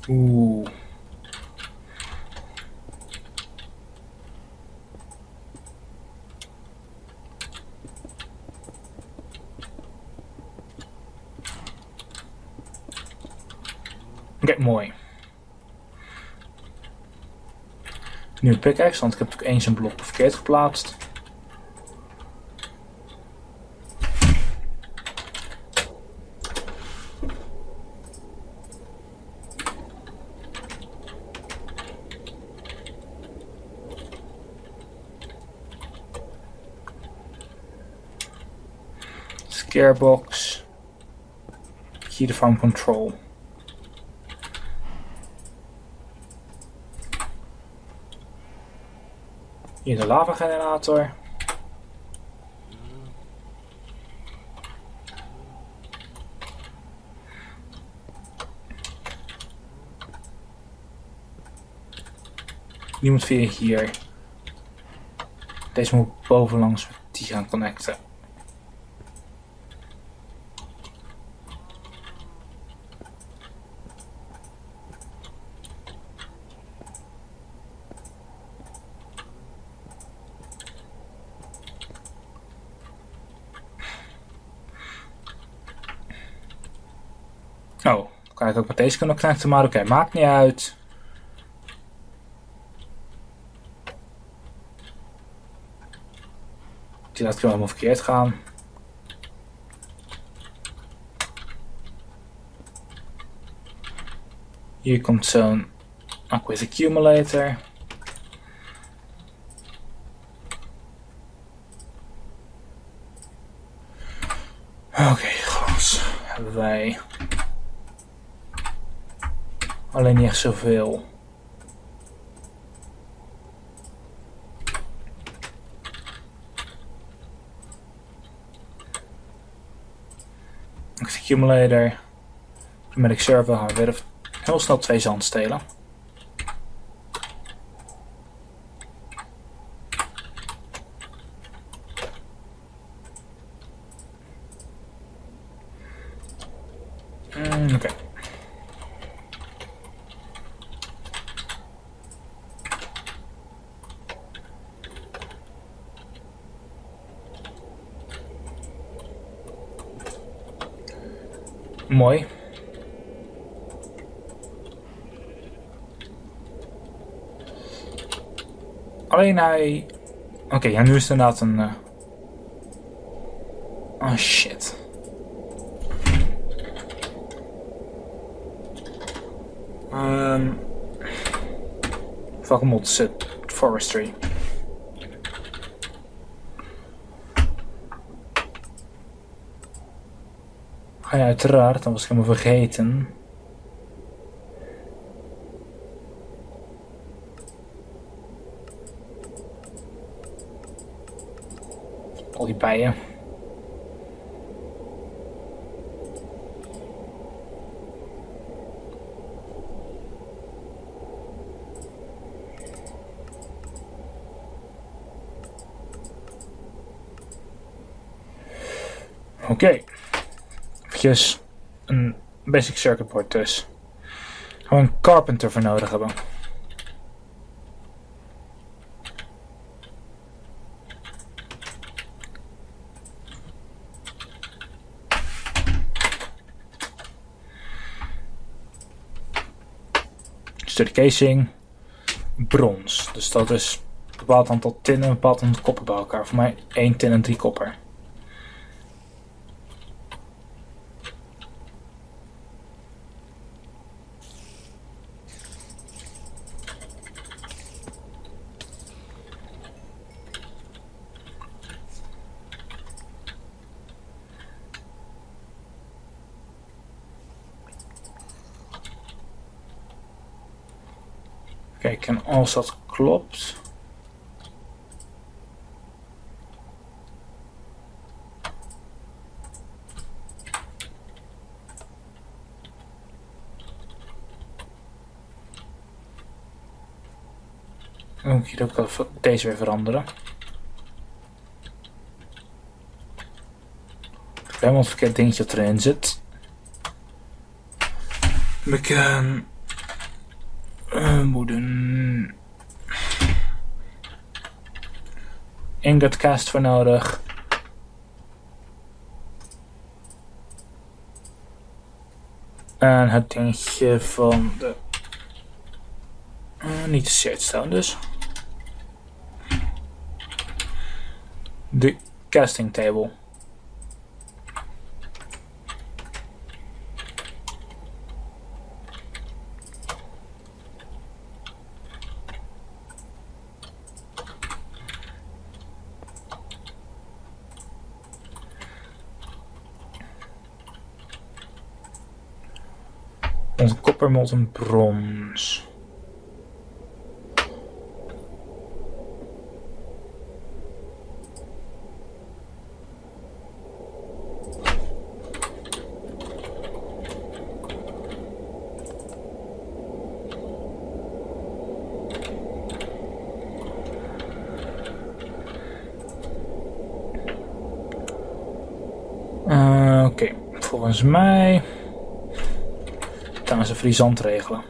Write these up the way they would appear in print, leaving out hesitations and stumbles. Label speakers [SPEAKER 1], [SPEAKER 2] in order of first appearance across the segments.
[SPEAKER 1] Oeh. Oké, mooi. Nu een pickaxe, want ik heb natuurlijk eens een blok verkeerd geplaatst. Scarebox. Key to farm control. Hier de lava generator. Die moet via hier. Deze moet bovenlangs met die gaan connecten. Oh, kan ik ook met deze kunnen connecten, maar oké, maakt niet uit. Die laat ik wel helemaal verkeerd gaan. Hier komt zo'n Aqueous Accumulator. Oké, glas hebben wij. Alleen niet echt zoveel. Accumulator. Medic server gaan we weer heel snel 2 zand stelen. Oké. Mooi. Alleen hij... Oké, ja, nu is het inderdaad een... Oh shit. Welke mod zit? Forestry. Ah ja, uiteraard, dat was ik helemaal vergeten. Al die bijen. Oké. Eventjes een basic circuit board dus. Gaan we een carpenter voor nodig hebben. Sturdy casing. Brons. Dus dat is een bepaald aantal tin en een bepaald aantal koppen bij elkaar. Voor mij 1 tin en 3 kopper. Kijk, en als dat klopt... Dan moet je ook wel deze weer veranderen. Helemaal het verkeerd dingetje dat erin zit. Heb ik Moeten ingot cast voor nodig. En het dingetje van de... niet de setstone dus. De casting table. Onze kopper, molten brons. Oké, volgens mij gaan ze frisant regelen.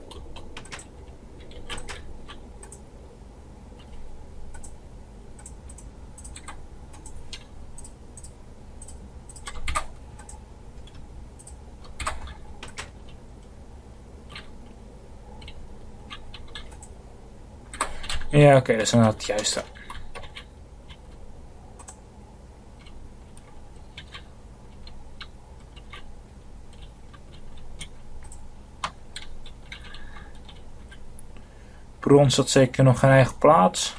[SPEAKER 1] Ja, oké, dat is inderdaad het juiste. Brons had zeker nog geen eigen plaats.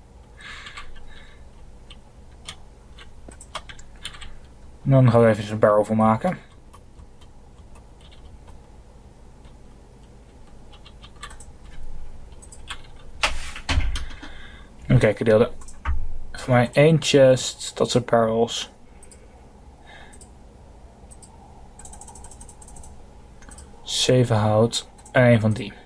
[SPEAKER 1] Dan gaan we even een barrel voor maken. Oké, gedeelde. Voor mij 1 chest, dat soort barrels. Zeven hout en 1 van die.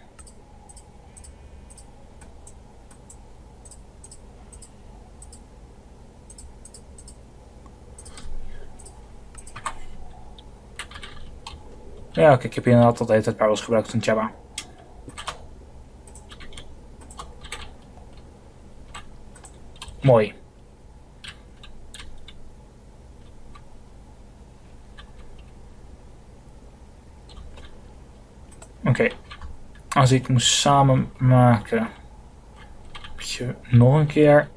[SPEAKER 1] Ja, oké, ik heb hier inderdaad altijd het barrels gebruikt van Java. Mooi. Oké. Als ik moest samen maken. Nog een keer.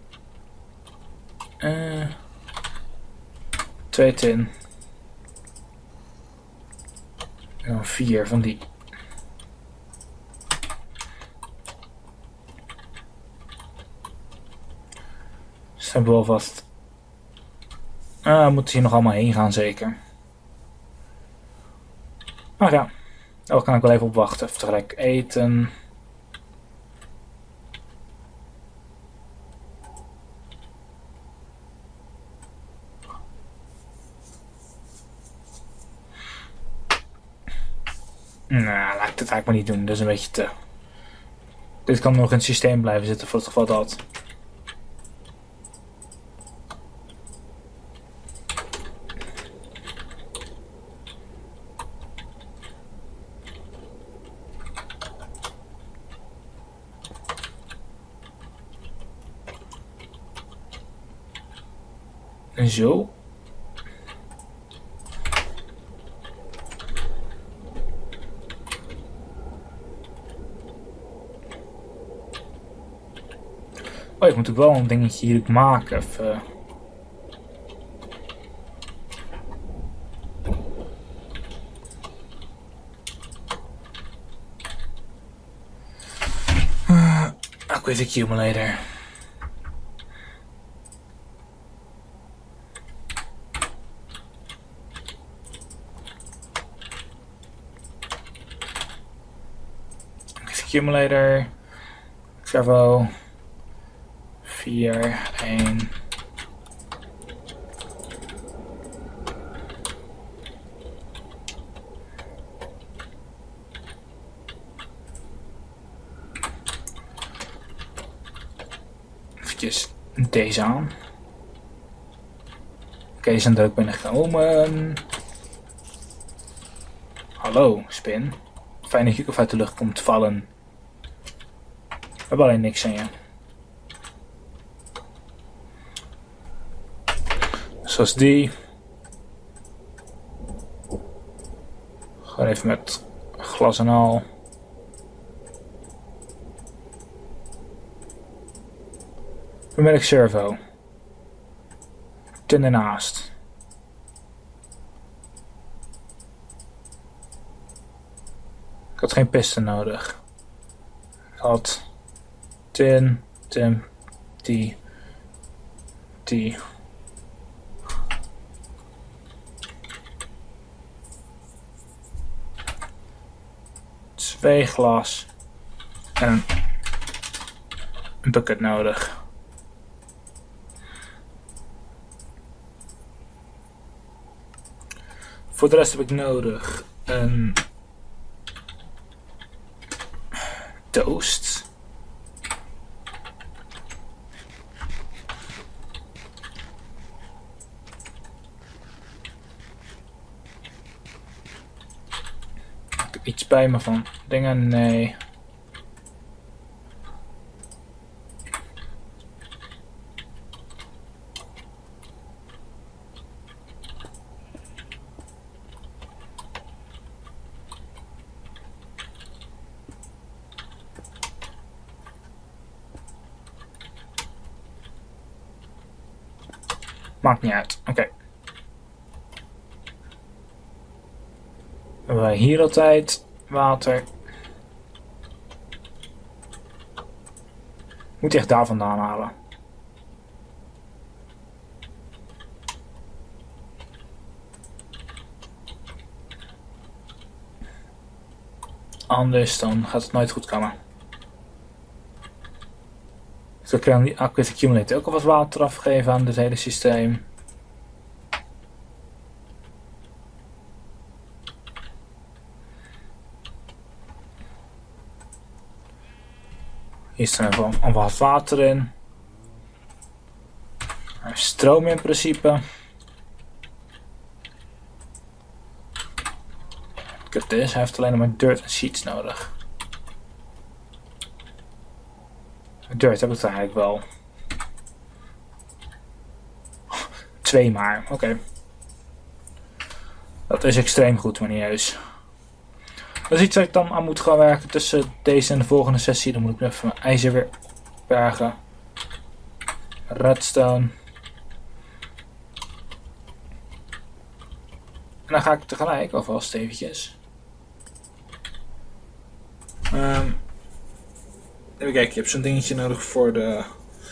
[SPEAKER 1] 2 tin. En dan 4 van die. Ze hebben wel vast. We moeten hier nog allemaal heen gaan zeker. Maar ja. Daar kan ik wel even op wachten. Even tegelijk eten. Nou, laat ik het eigenlijk maar niet doen. Dat is een beetje te... Dit kan nog in het systeem blijven zitten voor het geval dat. En zo. Oh, ik moet ook wel een dingetje hier maken. Even. Quick accumulator. Accumulator. Servo. 4, 1. Eventjes deze aan. Oké, zijn er ook binnengekomen. Hallo, spin. Fijn dat je ook uit de lucht komt vallen. hebben alleen niks in je. Zoals die. Gewoon even met glas en al. Pneumatic servo. Tin ernaast. Ik had geen piston nodig. Ik had tin, die. 2 glas en een bucket nodig. Voor de rest heb ik nodig een toast. Ik heb iets bij me van dingen, nee. Maakt niet uit. Oké. Hebben wij hier altijd water. Moet je echt daar vandaan halen. Anders dan gaat het nooit goed komen. Zo kan je die Aqueous Accumulator ook al wat water afgeven aan dit hele systeem. Hier staat even al wat water in. Stroom in principe. Kut is, hij heeft alleen nog maar dirt en sheets nodig. Dirt heb ik er eigenlijk wel. 2 maar, oké. Dat is extreem goed, manieus. Dat is iets waar ik dan aan moet gaan werken tussen deze en de volgende sessie. Dan moet ik even mijn ijzer weer bergen. Redstone. En dan ga ik tegelijk alvast eventjes. Even kijken, je hebt zo'n dingetje nodig voor de...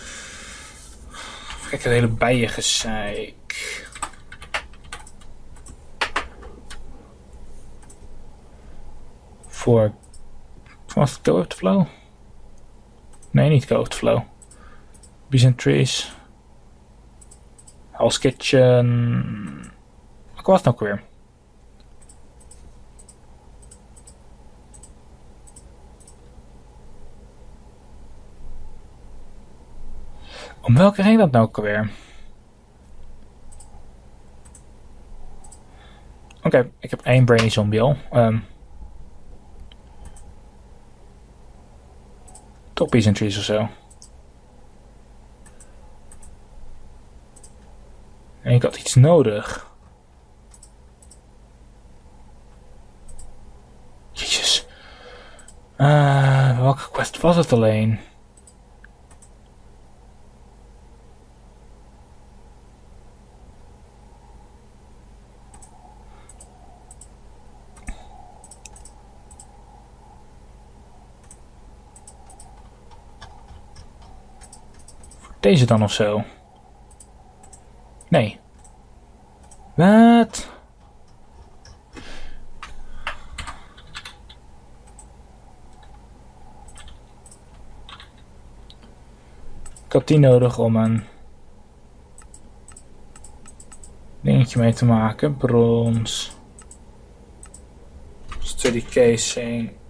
[SPEAKER 1] Kijk, het hele bijengezeik. Voor... Was het Cove Flow? Nee, niet Cove Flow. Bees and Trees. Hell's Kitchen. Wat was het ook weer? Om welke ging dat nou ook alweer? Oké, ik heb 1 Brainy Zombie al. Toch Bees and Trees of zo. En ik had iets nodig. Jezus. Welke quest was het alleen? Deze dan of zo? Nee. Wat? Ik had die nodig om een dingetje mee te maken. Brons. Study casing.